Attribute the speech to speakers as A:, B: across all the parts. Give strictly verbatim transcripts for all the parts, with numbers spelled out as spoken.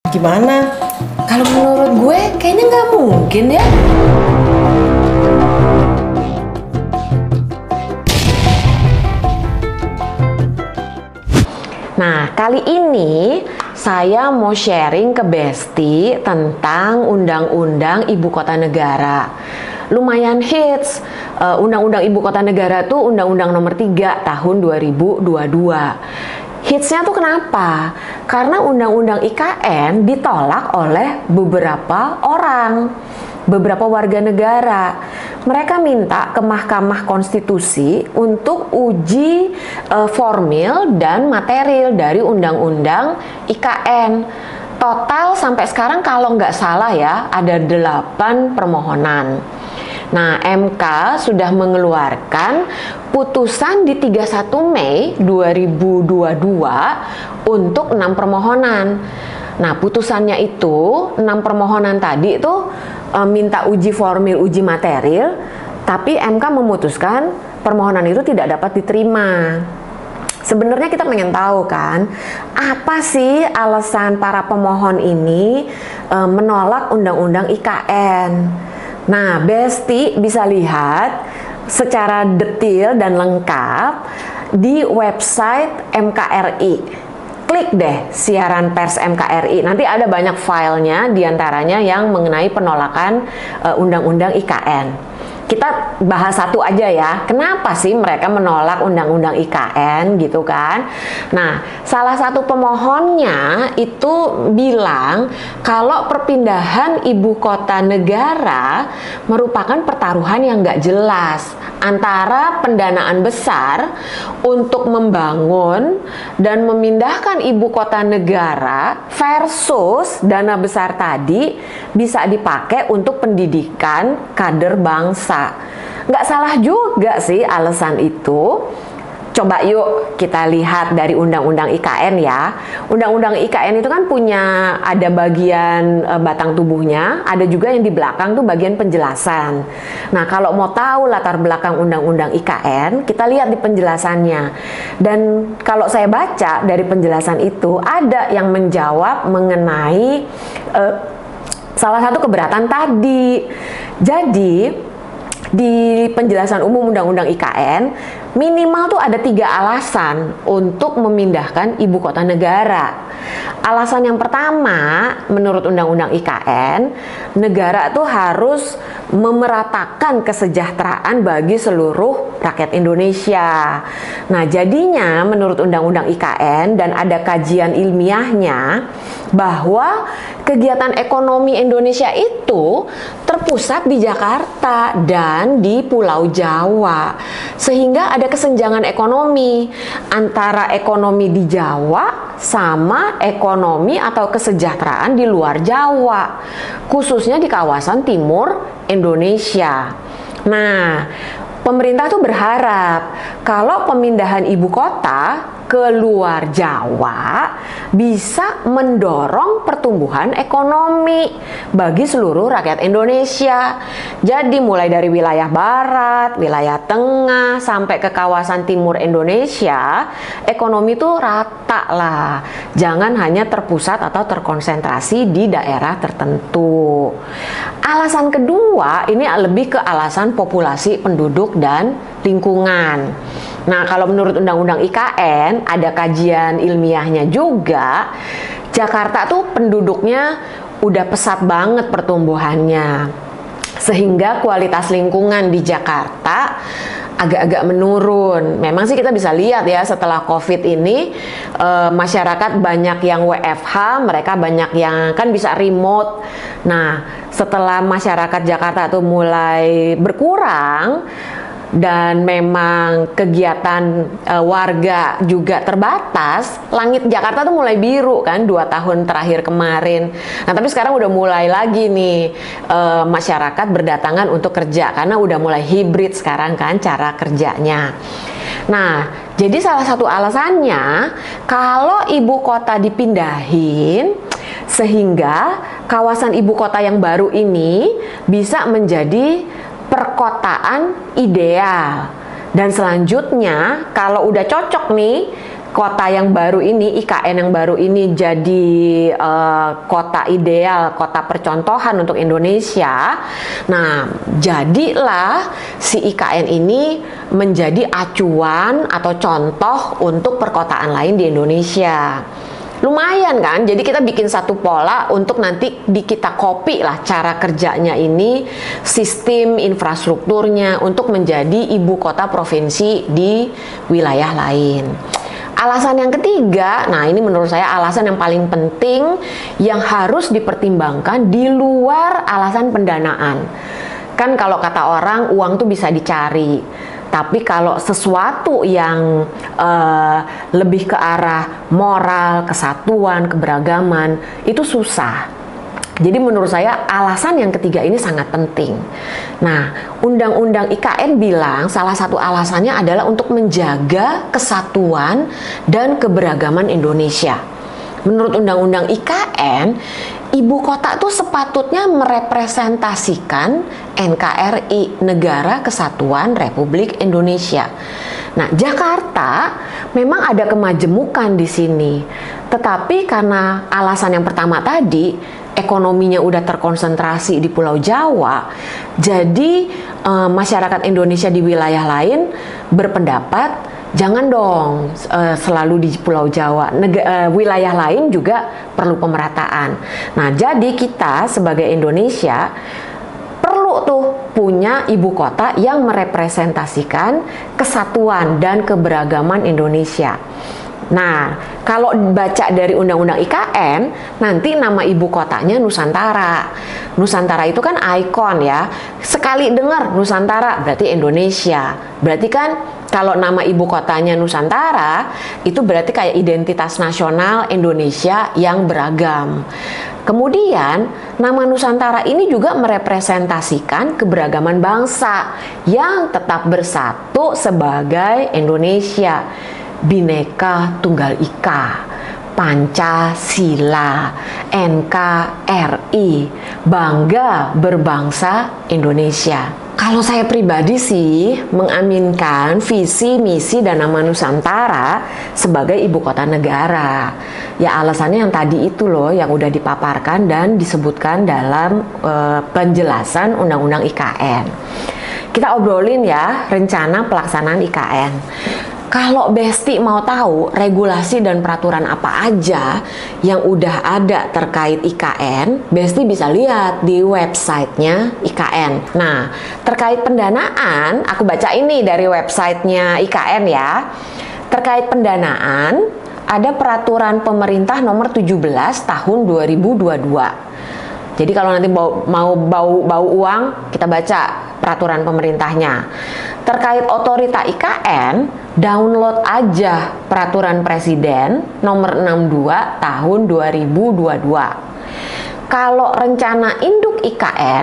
A: Gimana? Kalau menurut gue kayaknya nggak mungkin ya.
B: Nah, kali ini saya mau sharing ke Besti tentang Undang-Undang Ibu Kota Negara. Lumayan hits. uh, Undang-Undang Ibu Kota Negara tuh Undang-Undang Nomor tiga Tahun dua ribu dua puluh dua. Hitsnya tuh kenapa? Karena Undang-Undang I K N ditolak oleh beberapa orang, beberapa warga negara. Mereka minta ke Mahkamah Konstitusi untuk uji uh, formil dan material dari Undang-Undang I K N. Total sampai sekarang kalau nggak salah ya, ada delapan permohonan. Nah, M K sudah mengeluarkan putusan di tiga puluh satu Mei dua ribu dua puluh dua untuk enam permohonan. Nah, putusannya itu, enam permohonan tadi itu e, minta uji formil, uji material, tapi M K memutuskan permohonan itu tidak dapat diterima. Sebenarnya kita pengen tahu kan, apa sih alasan para pemohon ini e, menolak Undang-Undang I K N? Nah, Besti bisa lihat secara detail dan lengkap di website M K R I. Klik deh siaran pers M K R I. Nanti ada banyak filenya, diantaranya yang mengenai penolakan uh, Undang-Undang I K N. Kita bahas satu aja ya. Kenapa sih mereka menolak Undang-Undang I K N gitu kan? Nah, salah satu pemohonnya itu bilang kalau perpindahan ibu kota negara merupakan pertaruhan yang nggak jelas antara pendanaan besar untuk membangun dan memindahkan ibu kota negara versus dana besar tadi bisa dipakai untuk pendidikan kader bangsa. Nggak salah juga sih alasan itu. Coba yuk kita lihat dari Undang-Undang I K N ya. Undang-Undang I K N itu kan punya ada bagian e, batang tubuhnya, ada juga yang di belakang tuh bagian penjelasan. Nah, kalau mau tahu latar belakang Undang-Undang I K N, kita lihat di penjelasannya. Dan kalau saya baca dari penjelasan itu, ada yang menjawab mengenai e, salah satu keberatan tadi. Jadi di penjelasan umum Undang-Undang I K N, minimal tuh ada tiga alasan untuk memindahkan ibu kota negara. Alasan yang pertama, menurut Undang-Undang I K N, negara tuh harus memeratakan kesejahteraan bagi seluruh rakyat Indonesia. Nah, jadinya menurut Undang-Undang I K N dan ada kajian ilmiahnya bahwa kegiatan ekonomi Indonesia itu terpusat di Jakarta dan di Pulau Jawa, sehingga ada kesenjangan ekonomi antara ekonomi di Jawa sama ekonomi atau kesejahteraan di luar Jawa, khususnya di kawasan timur Indonesia. Nah, pemerintah tuh berharap kalau pemindahan ibu kota ke luar Jawa bisa mendorong pertumbuhan ekonomi bagi seluruh rakyat Indonesia. Jadi mulai dari wilayah barat, wilayah tengah, sampai ke kawasan timur Indonesia, ekonomi itu rata lah. Jangan hanya terpusat atau terkonsentrasi di daerah tertentu. Alasan kedua, ini lebih ke alasan populasi penduduk dan lingkungan. Nah, kalau menurut Undang-Undang I K N, ada kajian ilmiahnya juga, Jakarta tuh penduduknya udah pesat banget pertumbuhannya, sehingga kualitas lingkungan di Jakarta agak-agak menurun. Memang sih kita bisa lihat ya, setelah COVID ini e, masyarakat banyak yang W F H, mereka banyak yang kan bisa remote. Nah, setelah masyarakat Jakarta tuh mulai berkurang dan memang kegiatan e, warga juga terbatas, langit Jakarta tuh mulai biru kan dua tahun terakhir kemarin. Nah, tapi sekarang udah mulai lagi nih e, masyarakat berdatangan untuk kerja karena udah mulai hibrid sekarang kan cara kerjanya. Nah, jadi salah satu alasannya kalau ibu kota dipindahin sehingga kawasan ibu kota yang baru ini bisa menjadi perkotaan ideal. Dan selanjutnya kalau udah cocok nih kota yang baru ini, I K N yang baru ini jadi uh, kota ideal, kota percontohan untuk Indonesia. Nah, jadilah si I K N ini menjadi acuan atau contoh untuk perkotaan lain di Indonesia. Lumayan kan, jadi kita bikin satu pola untuk nanti di kita copy lah cara kerjanya ini, sistem infrastrukturnya untuk menjadi ibu kota provinsi di wilayah lain. Alasan yang ketiga, nah ini menurut saya alasan yang paling penting yang harus dipertimbangkan di luar alasan pendanaan. Kan kalau kata orang uang tuh bisa dicari, tapi kalau sesuatu yang uh, lebih ke arah moral, kesatuan, keberagaman itu susah. Jadi menurut saya alasan yang ketiga ini sangat penting. Nah, Undang-Undang I K N bilang salah satu alasannya adalah untuk menjaga kesatuan dan keberagaman Indonesia. Menurut Undang-Undang I K N, ibu kota itu sepatutnya merepresentasikan N K R I, Negara Kesatuan Republik Indonesia. Nah, Jakarta memang ada kemajemukan di sini. Tetapi karena alasan yang pertama tadi, ekonominya udah terkonsentrasi di Pulau Jawa, jadi e, masyarakat Indonesia di wilayah lain berpendapat jangan dong e, selalu di Pulau Jawa, Neg e, wilayah lain juga perlu pemerataan. Nah, jadi kita sebagai Indonesia perlu tuh punya ibu kota yang merepresentasikan kesatuan dan keberagaman Indonesia. Nah, kalau baca dari Undang-Undang I K N, nanti nama ibu kotanya Nusantara. Nusantara itu kan ikon ya. Sekali dengar Nusantara berarti Indonesia. Berarti kan kalau nama ibu kotanya Nusantara, itu berarti kayak identitas nasional Indonesia yang beragam. Kemudian, nama Nusantara ini juga merepresentasikan keberagaman bangsa yang tetap bersatu sebagai Indonesia. Bhinneka Tunggal Ika, Pancasila, N K R I, bangga berbangsa Indonesia. Kalau saya pribadi sih mengaminkan visi, misi, dan nama Nusantara sebagai ibu kota negara. Ya alasannya yang tadi itu loh yang udah dipaparkan dan disebutkan dalam uh, penjelasan Undang-Undang I K N. Kita obrolin ya rencana pelaksanaan I K N. Kalau Besti mau tahu regulasi dan peraturan apa aja yang udah ada terkait I K N, Besti bisa lihat di websitenya I K N. Nah, terkait pendanaan, aku baca ini dari websitenya I K N ya. Terkait pendanaan, ada peraturan pemerintah nomor tujuh belas tahun dua ribu dua puluh dua. Jadi kalau nanti mau, mau bau, bau uang, kita baca peraturan pemerintahnya. Terkait otorita I K N, download aja peraturan presiden nomor enam puluh dua tahun dua ribu dua puluh dua. Kalau rencana induk I K N,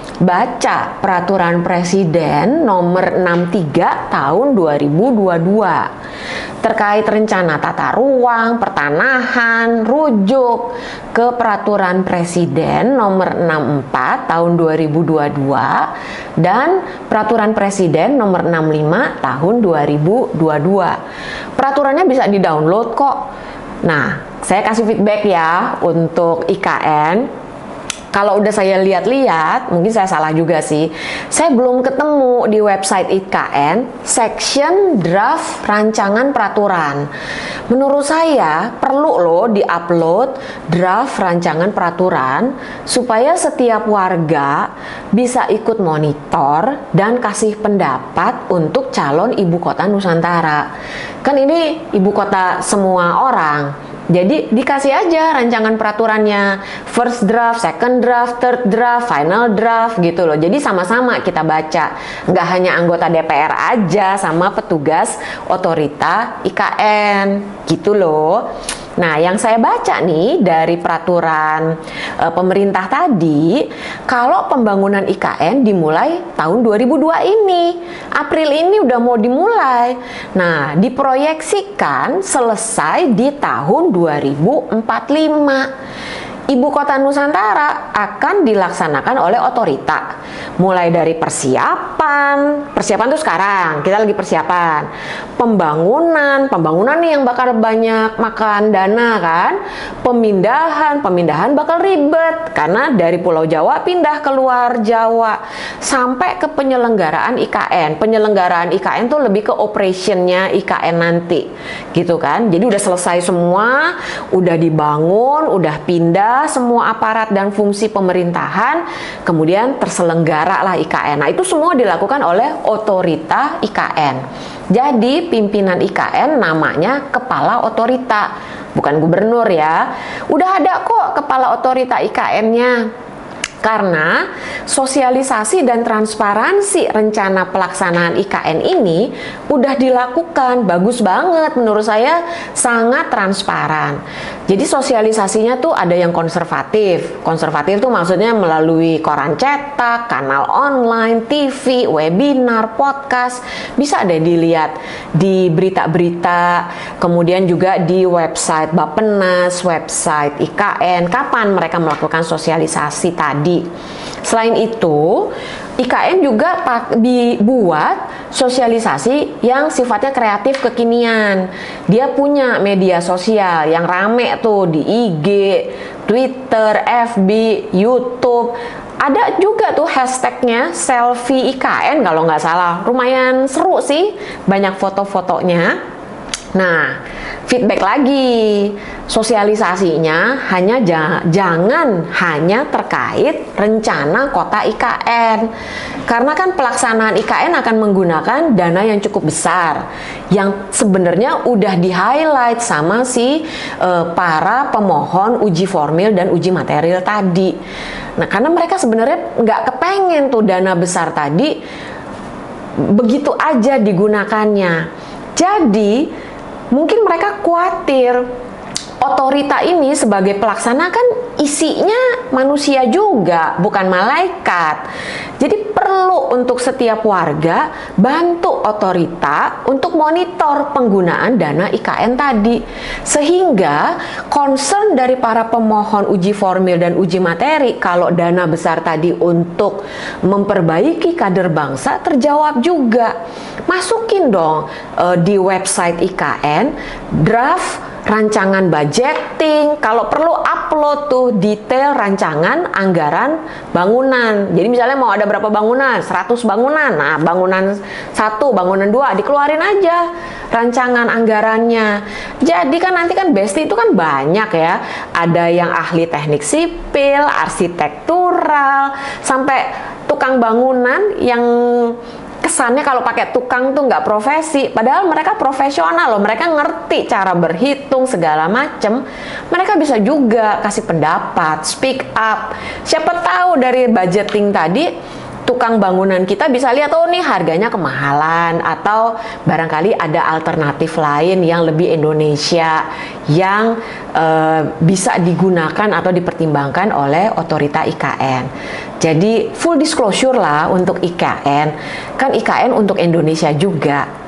B: baca peraturan presiden nomor enam puluh tiga tahun dua ribu dua puluh dua. Terkait rencana tata ruang, pertanahan, rujuk ke peraturan presiden nomor enam puluh empat tahun dua ribu dua puluh dua dan peraturan presiden nomor enam puluh lima tahun dua ribu dua puluh dua. Peraturannya bisa di-download kok. Nah, saya kasih feedback ya untuk I K N. Kalau udah saya lihat-lihat, mungkin saya salah juga sih. Saya belum ketemu di website I K N section draft rancangan peraturan. Menurut saya perlu loh di-upload draft rancangan peraturan supaya setiap warga bisa ikut monitor dan kasih pendapat untuk calon ibu kota Nusantara. Kan ini ibu kota semua orang. Jadi dikasih aja rancangan peraturannya, first draft, second draft, third draft, final draft gitu loh. Jadi sama-sama kita baca, nggak hanya anggota D P R aja sama petugas otorita I K N gitu loh. Nah, yang saya baca nih dari peraturan e, pemerintah tadi, kalau pembangunan I K N dimulai tahun dua ribu dua ini, April ini udah mau dimulai. Nah, diproyeksikan selesai di tahun dua ribu empat puluh lima. Ibu kota Nusantara akan dilaksanakan oleh otorita. mulai dari persiapan, persiapan tuh sekarang kita lagi persiapan, pembangunan, pembangunan nih yang bakal banyak makan dana kan, pemindahan, pemindahan bakal ribet karena dari Pulau Jawa pindah keluar Jawa, sampai ke penyelenggaraan I K N. Penyelenggaraan I K N tuh lebih ke operationnya I K N nanti, gitu kan. Jadi udah selesai semua, udah dibangun, udah pindah semua aparat dan fungsi pemerintahan, kemudian terselenggara lah I K N. Nah itu semua dilakukan oleh otorita I K N. Jadi pimpinan I K N namanya kepala otorita, bukan gubernur ya. Udah ada kok kepala otorita I K N-nya. Karena sosialisasi dan transparansi rencana pelaksanaan I K N ini udah dilakukan, bagus banget menurut saya, sangat transparan. Jadi sosialisasinya tuh ada yang konservatif. Konservatif tuh maksudnya melalui koran cetak, kanal online, T V, webinar, podcast. Bisa deh dilihat di berita-berita, kemudian juga di website Bappenas, website I K N, kapan mereka melakukan sosialisasi tadi. Selain itu, I K N juga dibuat sosialisasi yang sifatnya kreatif kekinian. Dia punya media sosial yang rame tuh di I G, Twitter, F B, YouTube. Ada juga tuh hashtagnya selfie I K N kalau nggak salah. Lumayan seru sih, banyak foto-fotonya. Nah, feedback lagi, sosialisasinya hanya ja jangan hanya terkait rencana kota I K N. Karena kan pelaksanaan I K N akan menggunakan dana yang cukup besar, yang sebenarnya udah di-highlight sama si uh, para pemohon uji formil dan uji material tadi. Nah, karena mereka sebenarnya nggak kepengen tuh dana besar tadi begitu aja digunakannya. Jadi mungkin mereka khawatir otorita ini sebagai pelaksana kan isinya manusia juga, bukan malaikat. Jadi perlu untuk setiap warga bantu otorita untuk monitor penggunaan dana I K N tadi. Sehingga concern dari para pemohon uji formil dan uji materi kalau dana besar tadi untuk memperbaiki kader bangsa terjawab juga. Masukin dong uh, di website I K N draft rancangan budgeting, kalau perlu upload tuh detail rancangan anggaran bangunan. Jadi misalnya mau ada berapa bangunan, seratus bangunan, nah bangunan satu, bangunan dua dikeluarin aja rancangan anggarannya. Jadi kan nanti kan Besti itu kan banyak ya, ada yang ahli teknik sipil, arsitektural, sampai tukang bangunan yang kesannya kalau pakai tukang tuh nggak profesi, padahal mereka profesional loh, mereka ngerti cara berhitung segala macem, mereka bisa juga kasih pendapat, speak up. Siapa tahu dari budgeting tadi tukang bangunan kita bisa lihat, oh nih harganya kemahalan, atau barangkali ada alternatif lain yang lebih Indonesia yang uh, bisa digunakan atau dipertimbangkan oleh otorita I K N. Jadi full disclosure lah untuk I K N, kan I K N untuk Indonesia juga.